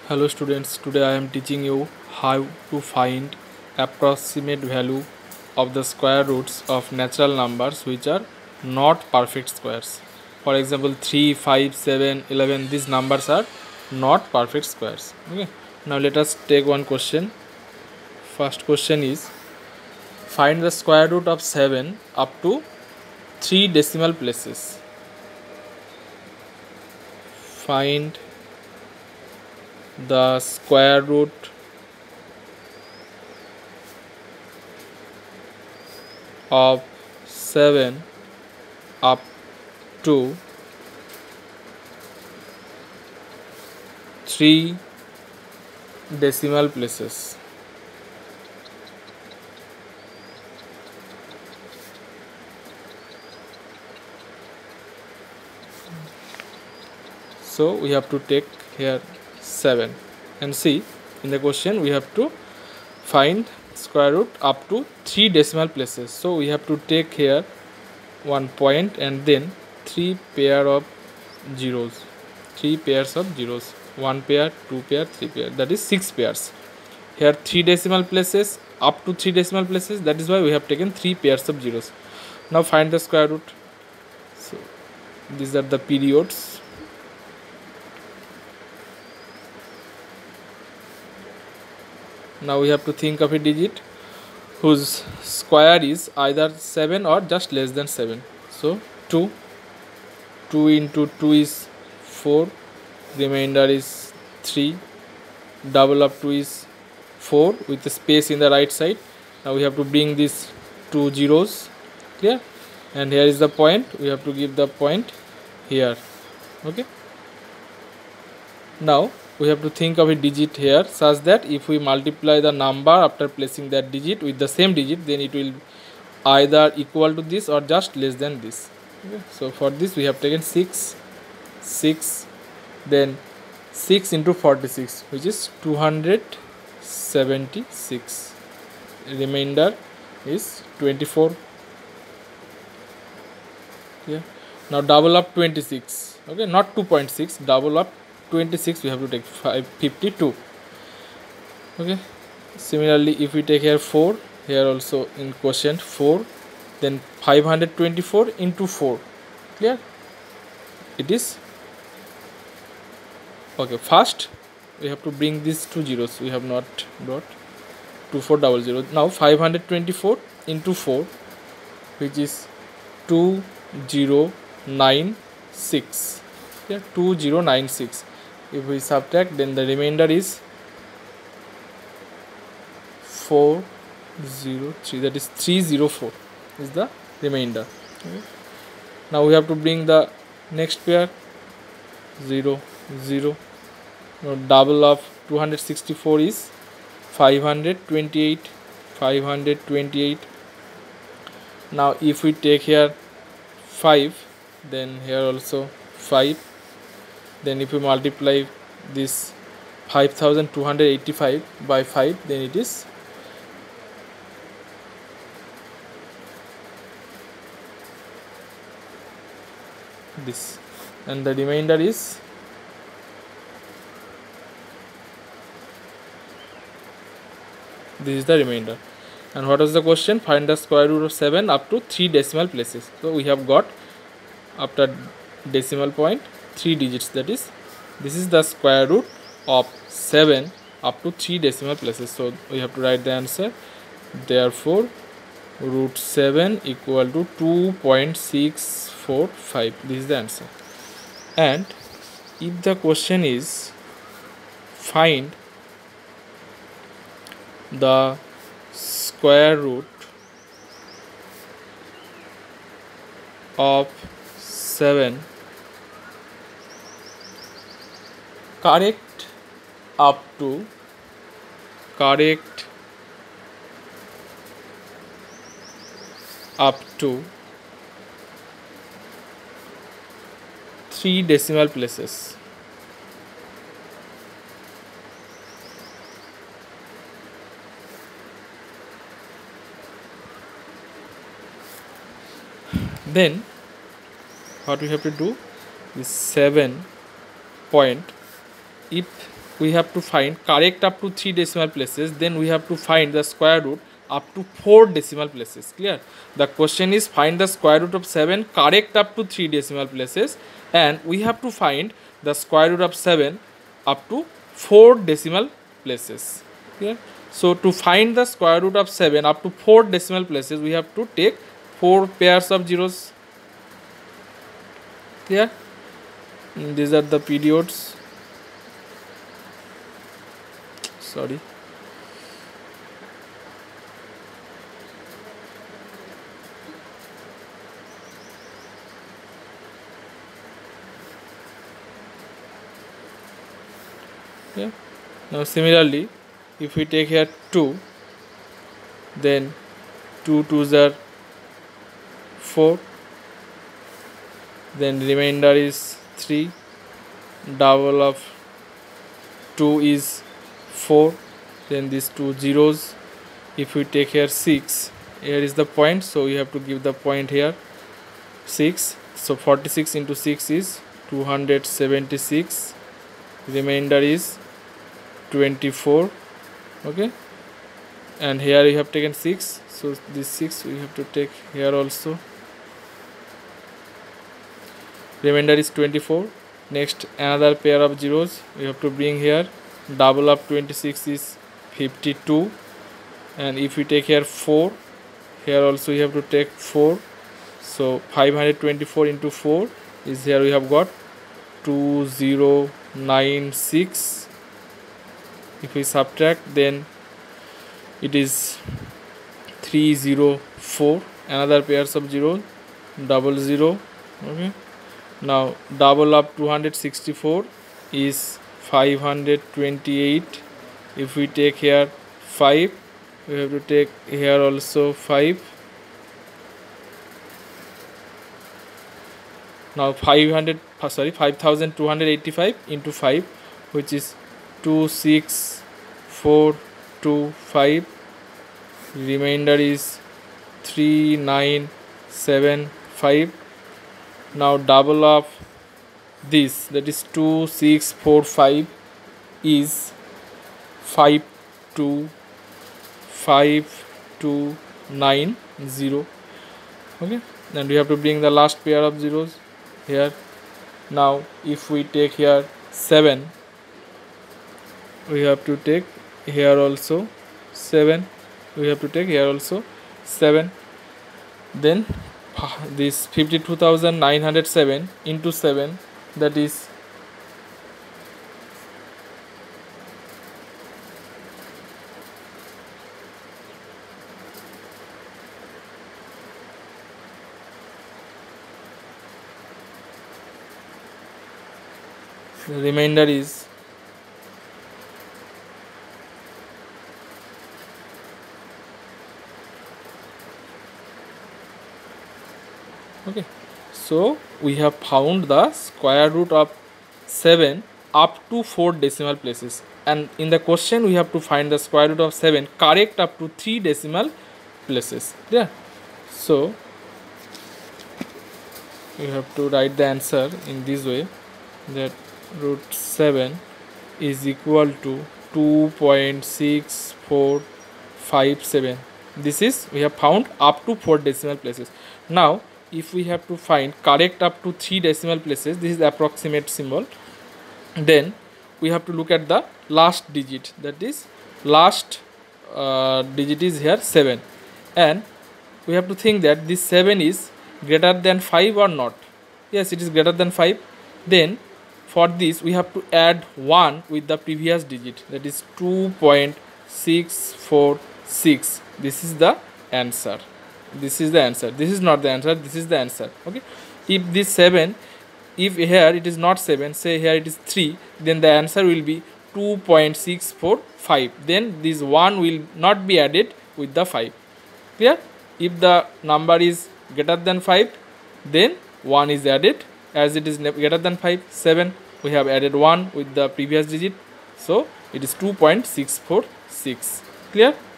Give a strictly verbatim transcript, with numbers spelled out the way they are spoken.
Hello students, today I am teaching you how to find approximate value of the square roots of natural numbers which are not perfect squares. For example, three, five, seven, eleven, these numbers are not perfect squares. Okay. Now let us take one question. First question is, find the square root of seven up to three decimal places. Find the square root of seven up to three decimal places. So we have to take here seven and see in the question we have to find square root up to three decimal places. So we have to take here one point and then three pair of zeros, three pairs of zeros, one pair, two pair, three pair, that is six pairs. Here three decimal places up to three decimal places, that is why we have taken three pairs of zeros. Now find the square root. So these are the periods. Now we have to think of a digit whose square is either seven or just less than seven. So two, two into two is four, remainder is three, double of two is four with a space in the right side. Now we have to bring these two zeros, clear, and here is the point, we have to give the point here. Okay, now we have to think of a digit here such that if we multiply the number after placing that digit with the same digit, then it will either equal to this or just less than this. Okay. So for this we have taken six, six, then six into forty-six, which is two hundred seventy-six. Remainder is twenty-four. Yeah. Now double up twenty-six. Okay, not two point six, double up twenty-six, we have to take five fifty-two. Okay, similarly if we take here four, here also in quotient four, then five hundred twenty-four into four, clear, it is okay. First we have to bring these two zeros, we have not brought, two four double zero. Now five hundred twenty-four into four, which is two zero nine six. Yeah, two zero nine six. If we subtract, then the remainder is four zero three, that is three zero four is the remainder. Okay. Now we have to bring the next pair, zero zero. Now double of two hundred sixty-four is five hundred twenty-eight, five hundred twenty-eight. Now if we take here five, then here also five, then if we multiply this five thousand two hundred eighty-five by five, then it is this, and the remainder is this is the remainder. And what was the question? Find the square root of seven up to three decimal places. So we have got after decimal point three digits, that is this is the square root of seven up to three decimal places. So we have to write the answer. Therefore root seven equal to two point six four five. This is the answer. And if the question is find the square root of seven correct up to correct up to three decimal places, then what we have to do is seven point, if we have to find correct up to three decimal places, then we have to find the square root up to four decimal places. Clear? The question is find the square root of seven correct up to three decimal places, and we have to find the square root of seven up to four decimal places. Clear? So to find the square root of seven up to four decimal places, we have to take four pairs of zeros. Clear? And these are the periods. Sorry. Yeah. Now similarly, if we take here two, then two twos are four, then remainder is three, double of two is four, then these two zeros. If we take here six, here is the point, so we have to give the point here six, so forty-six into six is two hundred seventy-six, remainder is twenty-four. Okay, and here we have taken six, so this six we have to take here also, remainder is twenty-four. Next, another pair of zeros we have to bring here, double of twenty-six is fifty-two, and if we take here four, here also we have to take four, so five hundred twenty-four into four is, here we have got two thousand ninety-six. If we subtract, then it is three hundred four, another pairs of zeros, double zero. Okay, now double of two hundred sixty-four is five hundred twenty-eight. If we take here five, we have to take here also five. Now five hundred, sorry, five thousand two hundred eighty-five into five, which is two six four two five, remainder is three nine seven five. Now double of this, that is two six four five, is five two five two nine zero. Okay, then we have to bring the last pair of zeros here. Now if we take here seven, we have to take here also seven, we have to take here also seven, then this fifty-two thousand nine hundred seven into seven, that is the remainder is okay. So we have found the square root of seven up to four decimal places, and in the question we have to find the square root of seven correct up to three decimal places. Yeah, so we have to write the answer in this way, that root seven is equal to two point six four five seven. This is, we have found up to four decimal places. Now if we have to find correct up to three decimal places, this is the approximate symbol, then we have to look at the last digit, that is last uh, digit is here seven, and we have to think that this seven is greater than five or not. Yes, it is greater than five. Then for this we have to add one with the previous digit, that is two point six four six. This is the answer. This is the answer. This is not the answer. This is the answer. Okay. If this seven, if here it is not seven, say here it is three, then the answer will be two point six four five. Then this one will not be added with the five. Clear? If the number is greater than five, then one is added. As it is greater than five, seven, we have added one with the previous digit, so it is two point six four six. Clear?